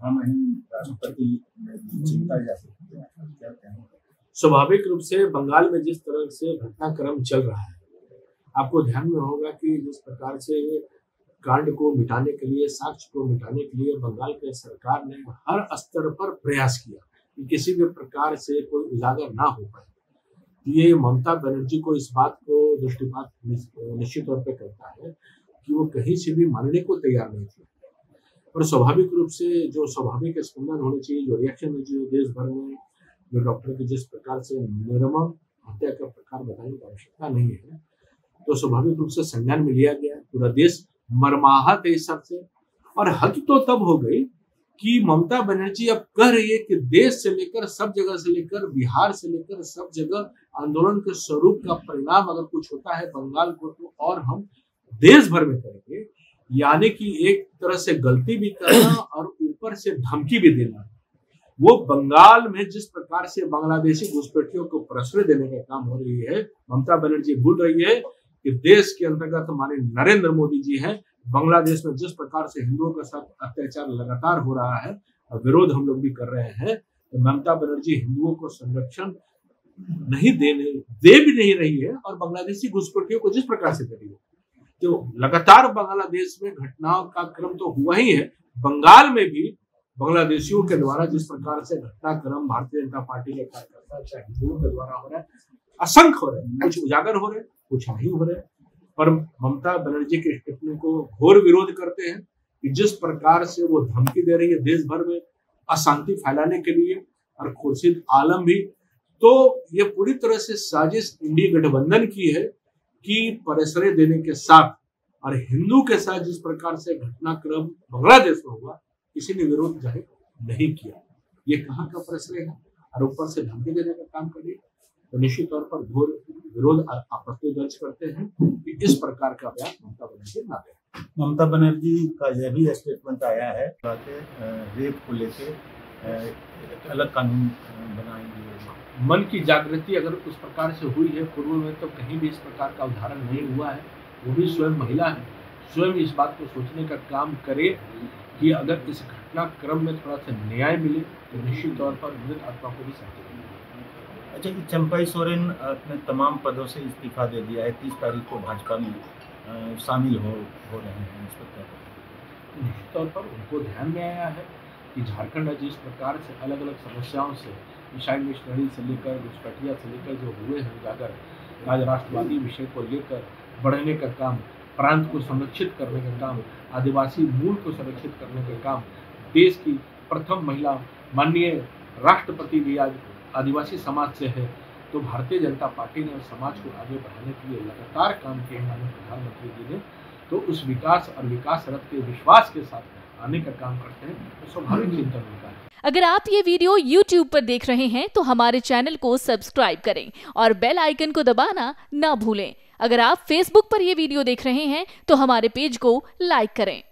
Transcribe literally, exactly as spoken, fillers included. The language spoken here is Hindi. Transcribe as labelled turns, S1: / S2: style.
S1: हम राष्ट्रपति चिंता जा सकते हैं, क्या कहें?
S2: स्वाभाविक रूप से बंगाल में जिस तरह से घटनाक्रम चल रहा है, आपको ध्यान में होगा कि जिस प्रकार से कांड को मिटाने के लिए, साक्ष्य को मिटाने के लिए बंगाल के सरकार ने हर स्तर पर प्रयास किया कि किसी भी प्रकार से कोई उजागर ना हो पाए। ये ममता बनर्जी को इस बात को दृष्टिपात निश्चित तौर पे करता है कि वो कहीं से भी मानने को तैयार नहीं थे। और स्वाभाविक रूप से जो स्वाभाविक स्पंदन होनी चाहिए, जो रिएक्शन होनी चाहिए देश भर में, जो डॉक्टर की जिस प्रकार से निर्मम हत्या का प्रकार बताने की आवश्यकता नहीं है, तो स्वाभाविक रूप से संज्ञान में लिया गया। पूरा देश मर्माहत है इस सबसे। और हद तो तब हो गई कि ममता बनर्जी अब कह रही है कि देश से लेकर सब जगह से लेकर बिहार से लेकर सब जगह आंदोलन के स्वरूप का परिणाम अगर कुछ होता है बंगाल को, तो और हम देश भर में करेंगे। यानी कि एक तरह से गलती भी करना और ऊपर से धमकी भी देना। वो बंगाल में जिस प्रकार से बांग्लादेशी घुसपैठियों को प्रश्रय देने का काम हो रही है, ममता बनर्जी भूल रही है कि देश के अंतर्गत हमारे नरेंद्र मोदी जी हैं। बांग्लादेश में जिस प्रकार से हिंदुओं के साथ अत्याचार लगातार हो रहा है और विरोध हम लोग भी कर रहे हैं, तो ममता बनर्जी हिंदुओं को संरक्षण नहीं देने दे भी नहीं रही है और बांग्लादेशी घुसपैठियों को जिस प्रकार से करी है, तो लगातार बांग्लादेश में घटनाओं का क्रम तो हुआ ही है। बंगाल में भी बांग्लादेशियों के द्वारा जिस प्रकार से घटनाक्रम भारतीय जनता पार्टी के कार्यकर्ता चाहे हिंदुओं के द्वारा हो रहा है, असंख्य हो रहे हैं। कुछ उजागर हो रहे, कुछ नहीं हो रहे। पर ममता बनर्जी के टिप्पणी को घोर विरोध करते हैं कि जिस प्रकार से वो धमकी दे रही है देश भर में अशांति फैलाने के लिए, और खुर्शीद आलम भी, तो ये पूरी तरह से साजिश इंडी गठबंधन की है कि प्रश्रय देने के साथ और हिंदू के साथ जिस प्रकार से घटनाक्रम बांग्लादेश में हुआ, किसी ने विरोध जाहिर नहीं किया। ये कहाँ का प्रश्रय है और ऊपर से धमकी देने का काम करिए, तो निश्चित तौर पर घोर विरोध और आपत्ति दर्ज करते हैं कि इस प्रकार का बयान ममता बनर्जी ना दें।
S1: ममता बनर्जी का यह भी स्टेटमेंट आया है कि रेप को लेके अलग कानून बनाएंगे।
S2: मन की जागृति अगर उस प्रकार से हुई है पूर्व में, तो कहीं भी इस प्रकार का उदाहरण नहीं हुआ है। वो भी स्वयं महिला है, स्वयं इस बात को सोचने का काम करे कि अगर इस घटनाक्रम में थोड़ा सा न्याय मिले तो निश्चित तौर पर मृत आत्मा को भी शांति मिलेगी।
S1: अच्छा, चंपाई सोरेन अपने तमाम पदों से इस्तीफा दे दिया है, तीस तारीख को भाजपा में शामिल हो हो रहे हैं। इस पर
S2: निश्चित तौर पर उनको ध्यान में आया है कि झारखंड जिस प्रकार से अलग अलग समस्याओं से, मिसाइल मिशनरी से लेकर घुसपैठिया से लेकर जो हुए हैं उजागर, आज राष्ट्रवादी विषय को लेकर बढ़ने का काम, प्रांत को संरक्षित करने का काम, आदिवासी मूल को संरक्षित करने का काम, देश की प्रथम महिला माननीय राष्ट्रपति भी आज आदिवासी समाज से है। तो भारतीय जनता पार्टी ने समाज को आगे बढ़ाने के लिए लगातार काम किए माननीय प्रधानमंत्री जी ने, तो उस विकास और विकास रथ के विश्वास के साथ आने का काम करते हैं, तो स्वाभाविक चिंतन होता है।
S3: अगर आप ये वीडियो यूट्यूब पर देख रहे हैं तो हमारे चैनल को सब्सक्राइब करें और बेल आइकन को दबाना ना भूलें। अगर आप फेसबुक पर ये वीडियो देख रहे हैं तो हमारे पेज को लाइक करें।